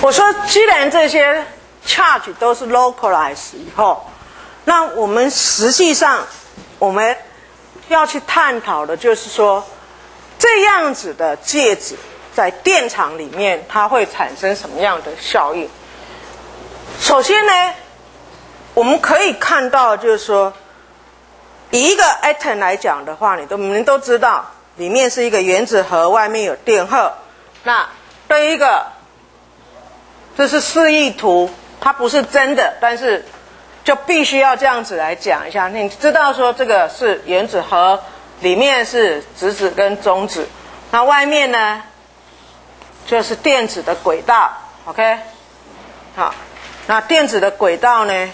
我说，既然这些 charge 都是 localized 以后，那我们实际上我们要去探讨的就是说，这样子的介质在电场里面它会产生什么样的效应。首先呢，我们可以看到就是说，以一个 atom 来讲的话，你们都知道里面是一个原子核，外面有电荷。那对一个，这是示意图，它不是真的，但是就必须要这样子来讲一下。你知道说这个是原子核，里面是质子跟中子，那外面呢就是电子的轨道 ，OK？ 好，那电子的轨道呢，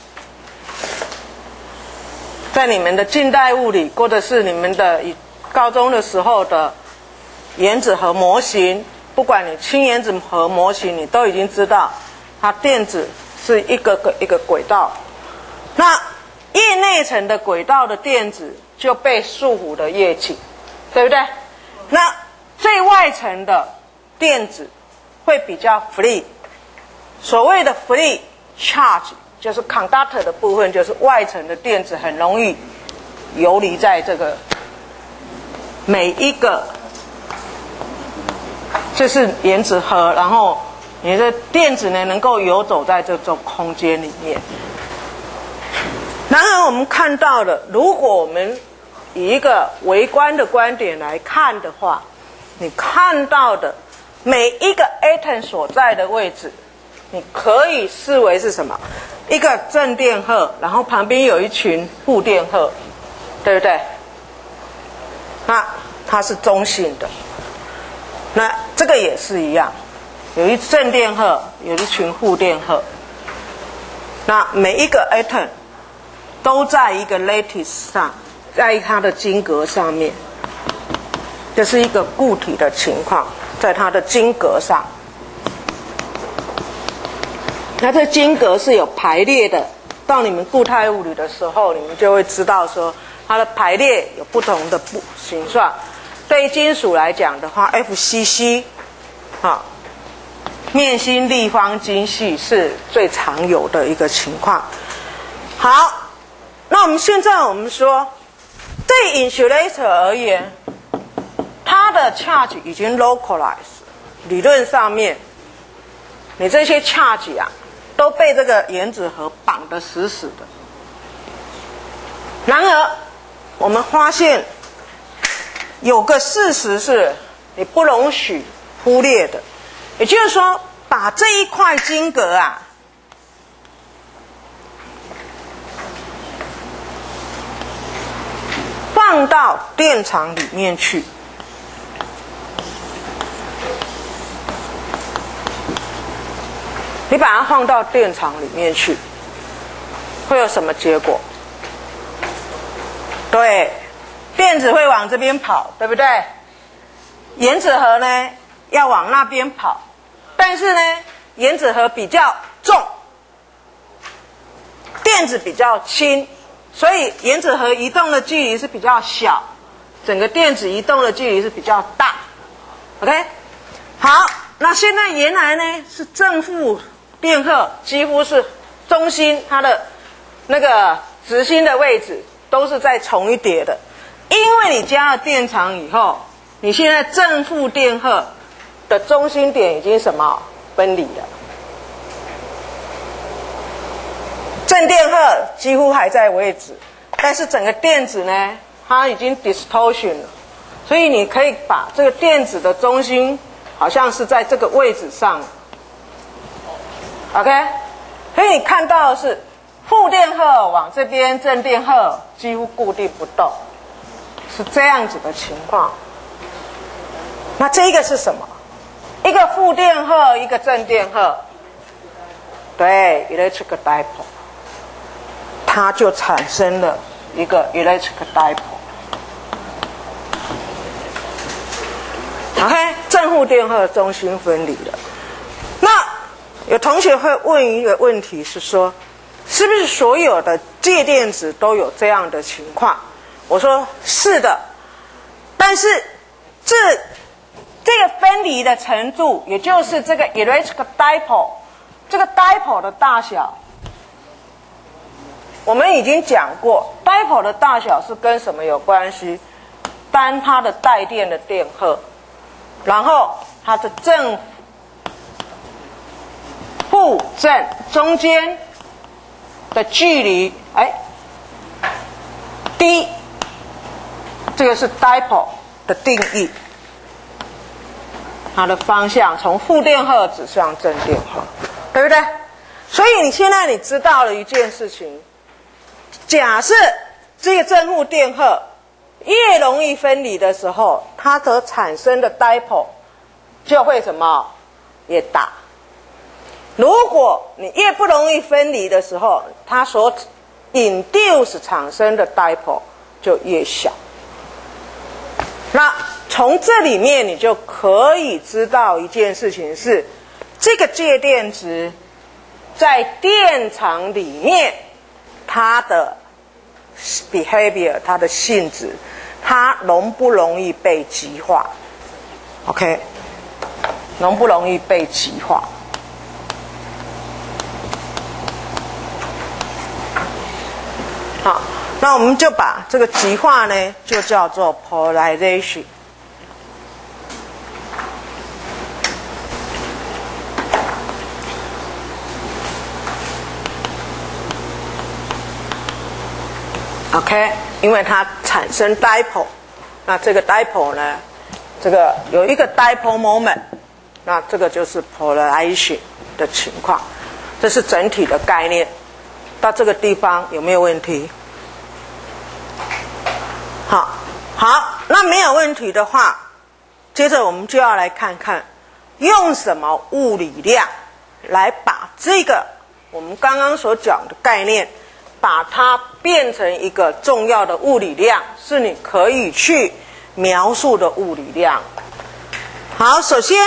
在你们的近代物理或者是你们的高中的时候的原子核模型，不管你氢原子核模型，你都已经知道它电子是一个轨道。那越内层的轨道的电子就被束缚的越紧，对不对？那最外层的电子会比较 free。所谓的 free charge 就是 conductor 的部分，就是外层的电子很容易游离在这个每一个就是原子核，然后你的电子呢能够游走在这种空间里面。然而我们看到了，如果我们以一个微观的观点来看的话，你看到的每一个 atom 所在的位置，你可以视为是什么？一个正电荷，然后旁边有一群负电荷，对不对？那它是中性的。那这个也是一样，有一正电荷，有一群负电荷。那每一个 atom 都在一个 lattice 上，在它的晶格上面，这是一个固体的情况，在它的晶格上。那这晶格是有排列的，到你们固态物理的时候，你们就会知道说它的排列有不同的形状。对于金属来讲的话 ，FCC 面芯立方晶系是最常有的一个情况。好，那我们现在说，对 insulator 而言，它的 charge 已经 localized， 理论上面，你这些 charge 啊，都被这个原子核绑得死死的。然而，我们发现有个事实是你不容许忽略的，也就是说，把这一块晶格啊，放到电场里面去，你把它放到电场里面去，会有什么结果？对，电子会往这边跑，对不对？原子核呢要往那边跑，但是呢，原子核比较重，电子比较轻，所以原子核移动的距离是比较小，整个电子移动的距离是比较大。OK， 好，那现在原来呢是正负电荷几乎是中心，它的那个质心的位置都是在同一叠的，因为你加了电场以后，你现在正负电荷的中心点已经什么分离了，正电荷几乎还在位置，但是整个电子呢，它已经 distortion 了，所以你可以把这个电子的中心好像是在这个位置上 ，OK， 所以你看到的是负电荷往这边，正电荷几乎固定不动，是这样子的情况。那这个是什么？一个负电荷，一个正电荷，对 ，electric dipole， 它就产生了一个 electric dipole。OK， 正负电荷中心分离了。那有同学会问一个问题是说，是不是所有的介电子都有这样的情况？我说是的，但是这个分离离的程度，也就是这个 electric dipole， 这个 dipole 的大小，我们已经讲过 ，dipole 的大小是跟什么有关系？单它的带电的电荷，然后它的正负正中间的距离，d， 这个是 dipole 的定义，它的方向从负电荷指向正电荷，对不对？所以你现在你知道了一件事情，假设这个正负电荷越容易分离的时候，它所产生的 dipole 就会什么？越大。如果你越不容易分离的时候，它所 induce 产生的 dipole 就越小。那从这里面你就可以知道一件事情是，这个介电值在电场里面它的 behavior， 它的性质，它容不容易被极化 ？OK， 容不容易被极化？好，那我们就把这个极化呢，就叫做 polarization。OK， 因为它产生 dipole， 那这个 dipole 呢，这个有一个 dipole moment， 那这个就是 polarization 的情况，这是整体的概念。到这个地方有没有问题？好，那没有问题的话，接着我们就要来看看用什么物理量来把这个我们刚刚所讲的概念，把它变成一个重要的物理量，是你可以去描述的物理量。好，首先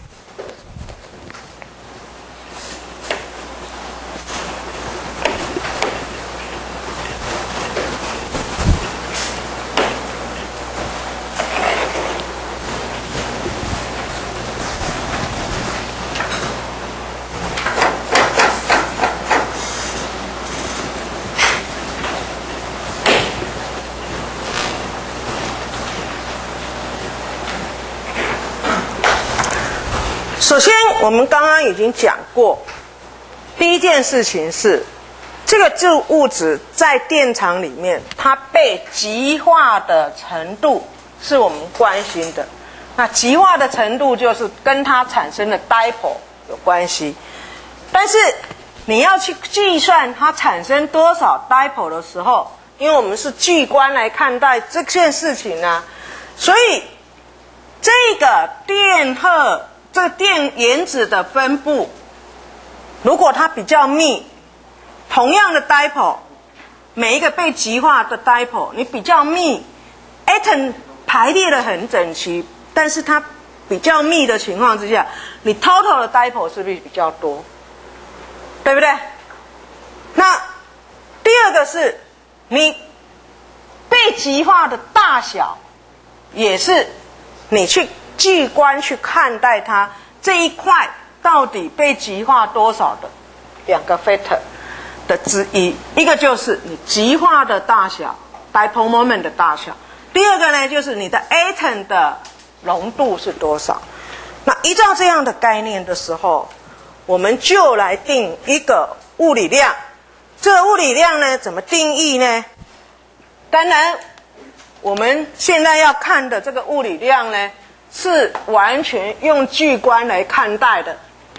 我们刚刚已经讲过，第一件事情是，这个物质在电场里面，它被极化的程度是我们关心的。那极化的程度就是跟它产生的 dipole 有关系。但是你要去计算它产生多少 dipole 的时候，因为我们是巨观来看待这件事情啊，所以这个电荷。这个电原子的分布，如果它比较密，同样的 dipole， 每一个被极化的 dipole， 你比较密 ，atom 排列的很整齐，但是它比较密的情况之下，你 total 的 dipole 是不是比较多？对不对？那第二个是，你被极化的大小，也是你去巨观去看待它这一块到底被极化多少的两个 factor 的之一，一个就是你极化的大小 dipole moment 的大小，第二个呢就是你的 atom 的浓度是多少。那依照这样的概念的时候，我们就来定一个物理量。这个物理量呢怎么定义呢？当然我们现在要看的这个物理量呢，是完全用巨观来看待的，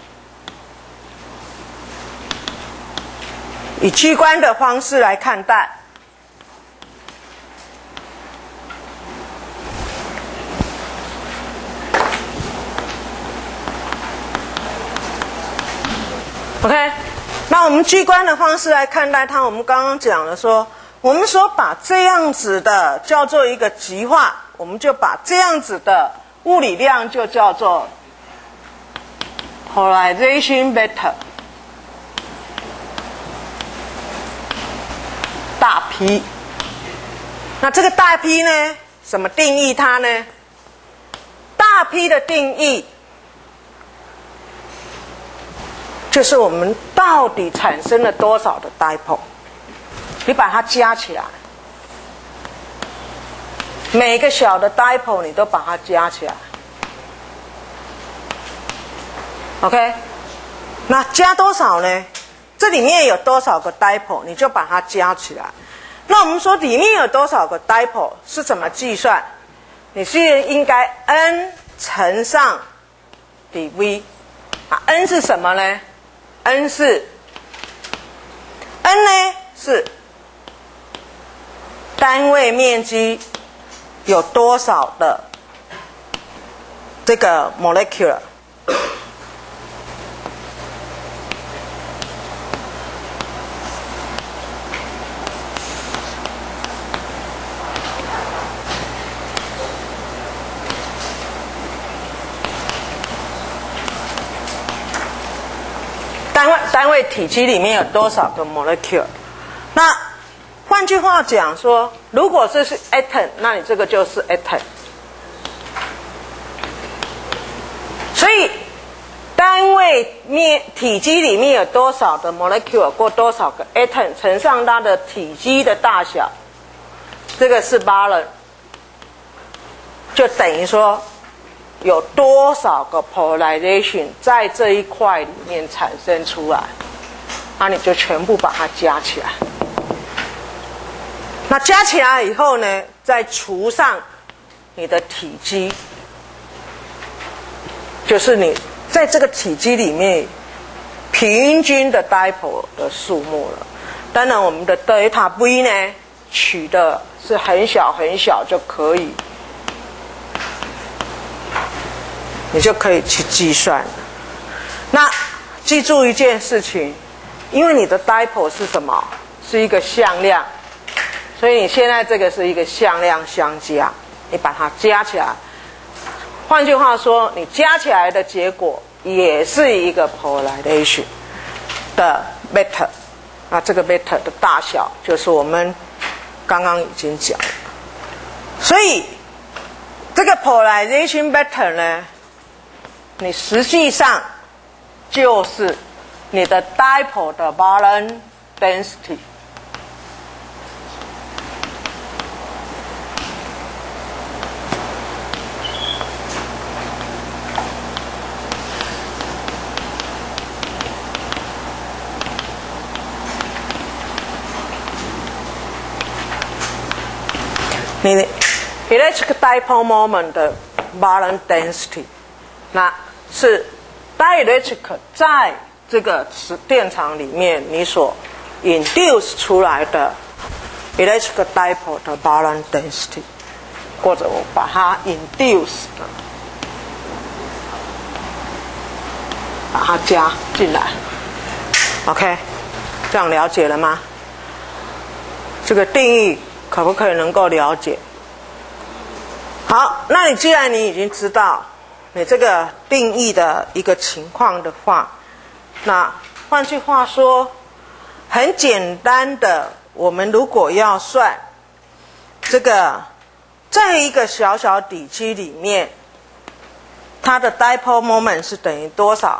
以巨观的方式来看待。OK， 那我们巨观的方式来看待它，我们刚刚讲了说，我们所把这样子的叫做一个极化，我们就把这样子的物理量就叫做 polarization vector 大 P。那这个大 P 呢，怎么定义它呢？大 P 的定义就是我们到底产生了多少的 dipole， 你把它加起来，每个小的 dipole 你都把它加起来 ，OK？ 那加多少呢？这里面有多少个 dipole， 你就把它加起来。那我们说里面有多少个 dipole 是怎么计算？你是应该 n 乘上 dV 啊 ，n 是什么呢 ？n 呢是单位面积有多少的这个 molecular。单位体积里面有多少个 molecule？ 那换句话讲说，如果这是 atom， 那你这个就是 atom。所以单位体积里面有多少的 molecule 或多少个 atom 乘上它的体积的大小，这个是 balance， 就等于说有多少个 polarization 在这一块里面产生出来，那你就全部把它加起来。那加起来以后呢，再除上你的体积，就是你在这个体积里面平均的 dipole 的数目了。当然我们的 delta V 呢，取的是很小很小就可以，你就可以去计算了。那记住一件事情，因为你的 dipole 是什么？是一个向量，所以你现在这个是一个向量相加，你把它加起来。换句话说，你加起来的结果也是一个 polarization 的 vector。那这个 vector 的大小就是我们刚刚已经讲了。所以这个 polarization vector 呢，你实际上就是你的 dipole 的 valence density。你的 electric dipole moment 的 valence density， 那是 dielectric 在这个电场里面你所 induce 出来的 electric dipole 的 valence density， 或者我把它 induce 的，把它加进来 ，OK， 这样了解了吗？这个定义可不可以能够了解？好，那你既然你已经知道你这个定义的一个情况的话，那换句话说，很简单的，我们如果要算这个在一个小小体积里面，它的 dipole moment 是等于多少？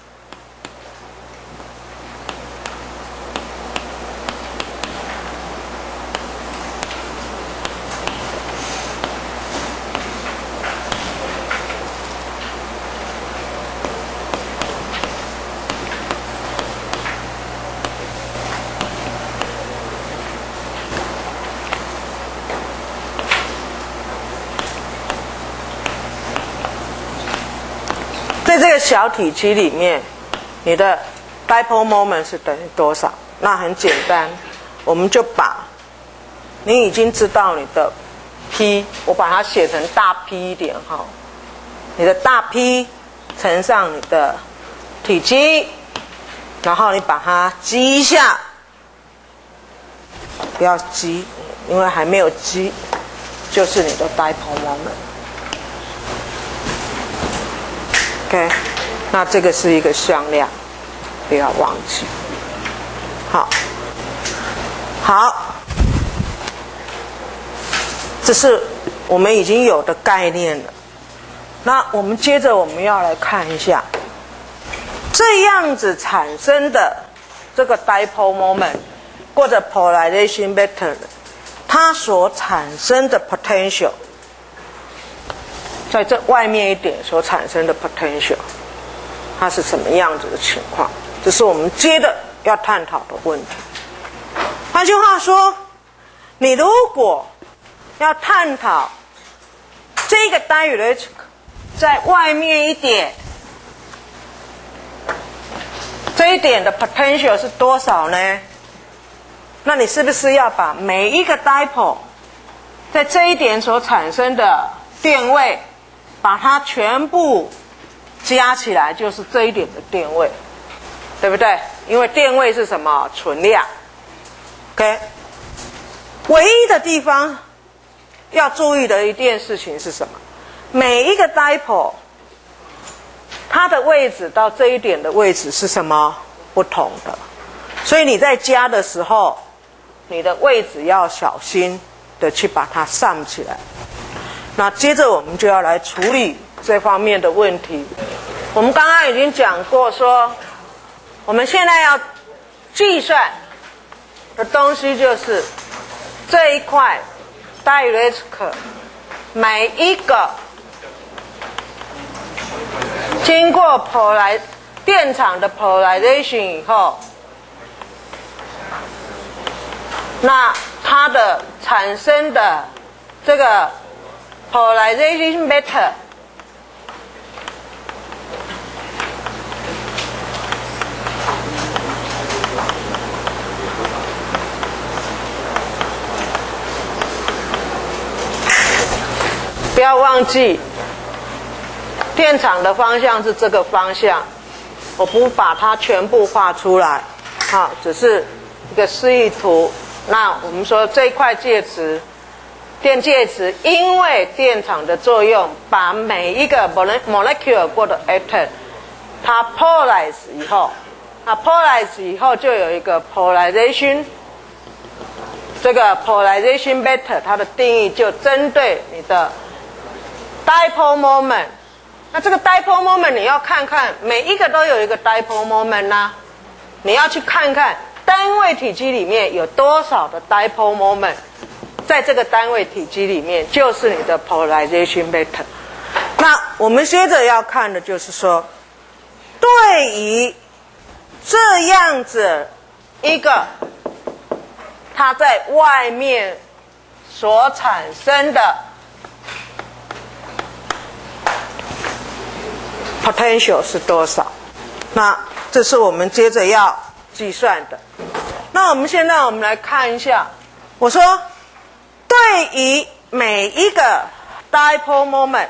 在这个小体积里面，你的 dipole moment 是等于多少？那很简单，我们就把你已经知道你的 P， 我把它写成大 P 一点哈，你的大 P 乘上你的体积，然后你把它积一下，不要积，因为还没有积，就是你的 dipole moment。OK， 那这个是一个向量，不要忘记。好，这是我们已经有的概念了。那我们接着我们要来看一下这样子产生的这个 dipole moment 或者 polarization vector， 它所产生的 potential， 在这外面一点所产生的 potential， 它是什么样子的情况？这是我们接着要探讨的问题。换句话说，你如果要探讨这个 dielectric 在外面一点，这一点的 potential 是多少呢？那你是不是要把每一个 dipole 在这一点所产生的电位，把它全部加起来，就是这一点的电位，对不对？因为电位是什么？存量。OK， 唯一的地方要注意的一件事情是什么？每一个 dipole 它的位置到这一点的位置是什么？不同的。所以你在加的时候，你的位置要小心的去把它上起来。那接着我们就要来处理这方面的问题。我们刚刚已经讲过说，我们现在要计算的东西就是这一块 dielectric 每一个经过电场的 polarization 以后，那它的产生的这个 polarization vector不要忘记电场的方向是这个方向，我不把它全部画出来，只是一个示意图。那我们说这一块介质，电介质因为电场的作用，把每一个 molecule 或者 atom 它 polarize 以后，它 polarize 以后就有一个 polarization， 这个 polarization vector 它的定义就针对你的 dipole moment。那这个 dipole moment 你要看看，每一个都有一个 dipole moment 啊，你要去看看单位体积里面有多少的 dipole moment， 在这个单位体积里面就是你的 polarization vector。那我们接着要看的就是说，对于这样子一个它在外面所产生的 potential 是多少？那这是我们接着要计算的。那我们现在我们来看一下，我说对于每一个 dipole moment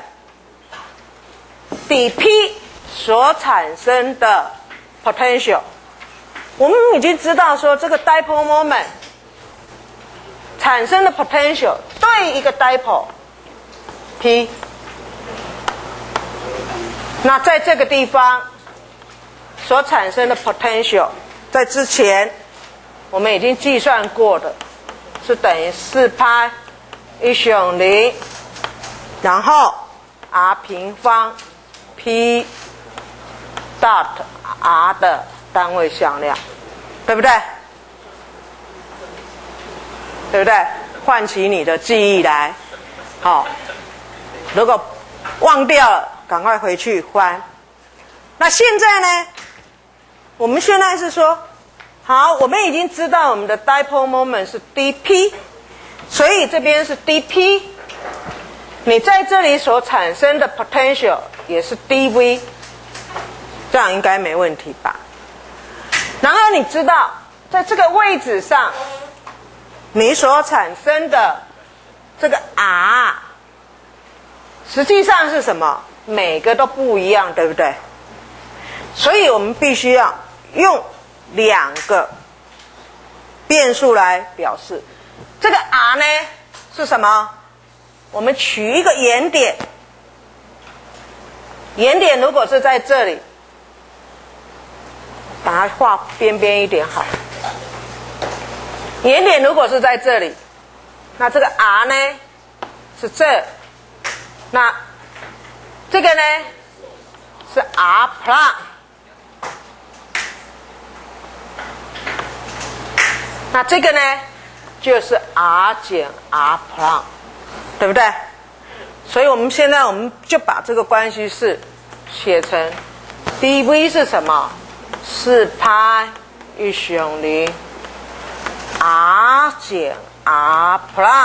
底 P 所产生的 potential， 我们已经知道说这个 dipole moment 产生的 potential 对一个 dipole P，那在这个地方所产生的 potential， 在之前我们已经计算过的，是等于4派1/0，然后 r 平方 p dot r 的单位向量，对不对？对不对？唤起你的记忆来，好，如果忘掉了，赶快回去翻。那现在呢？我们现在是说，好，我们已经知道我们的 dipole moment 是 dp， 所以这边是 dp， 你在这里所产生的 potential 也是 dv， 这样应该没问题吧？然后你知道，在这个位置上，你所产生的这个 r， 实际上是什么？每个都不一样，对不对？所以我们必须要用2个变数来表示。这个 r 呢是什么？我们取一个原点，原点如果是在这里，把它画边边一点好。原点如果是在这里，那这个 r 呢是这，那这个呢是 r plus 那这个呢，就是 R 减 R prime， 对不对？所以我们现在就把这个关系式写成 dV 是什么？是派1/0 R 减 R prime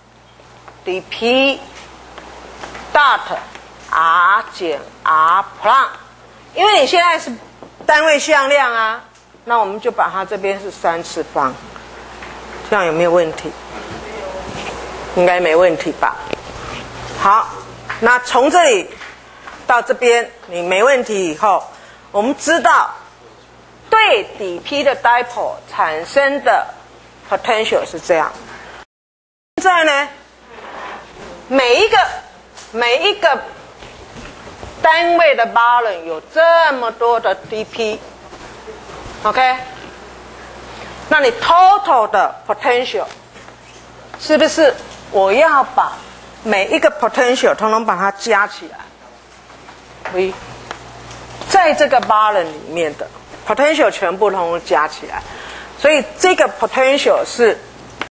dP dot R 减 R prime， 因为你现在是单位向量啊，那我们就把它这边是3次方，这样有没有问题？应该没问题吧？好，那从这里到这边你没问题以后，我们知道对底 P 的 dipole 产生的 potential 是这样。现在呢，每一个单位的 volume 有这么多的 dP，OK？ 那你 total 的 potential 是不是我要把每一个 potential 统统把它加起来 ？V 在这个 volume 里面的 potential 全部统统加起来，所以这个 potential 是